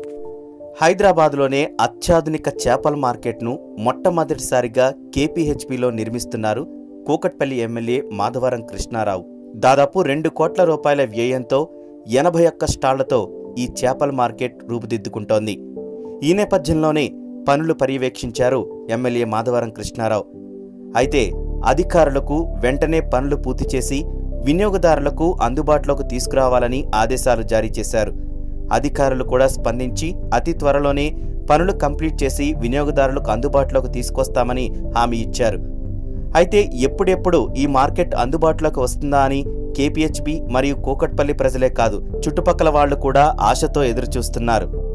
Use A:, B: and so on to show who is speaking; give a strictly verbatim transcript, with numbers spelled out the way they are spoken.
A: హైదరాబాద్లోనే అత్యాధునిక చేపల మార్కెట్ను మొట్టమొదటిసారిగా కేపీహెచ్బీలో నిర్మిస్తున్నారు కూకట్పల్లి ఎమ్మెల్యే మాధవరం కృష్ణారావు. దాదాపు రెండు కోట్ల రూపాయల వ్యయంతో ఎనభై ఒక్క స్టాళ్లతో ఈ చేపల మార్కెట్ రూపుదిద్దుకుంటోంది. ఈ నేపథ్యంలోనే పనులు పర్యవేక్షించారు ఎమ్మెల్యే మాధవరం కృష్ణారావు. అయితే అధికారులకు వెంటనే పనులు పూర్తి చేసి వినియోగదారులకు అందుబాటులోకి తీసుకురావాలని ఆదేశాలు జారీ చేశారు. అధికారులు కూడా స్పందించి అతి త్వరలోనే పనులు కంప్లీట్ చేసి వినియోగదారులకు అందుబాటులోకి తీసుకొస్తామని హామీ ఇచ్చారు. అయితే ఎప్పుడెప్పుడు ఈ మార్కెట్ అందుబాటులోకి వస్తుందా అని కేపీహెచ్బీ మరియు కూకట్పల్లి ప్రజలే కాదు, చుట్టుపక్కల వాళ్లు కూడా ఆశతో ఎదురుచూస్తున్నారు.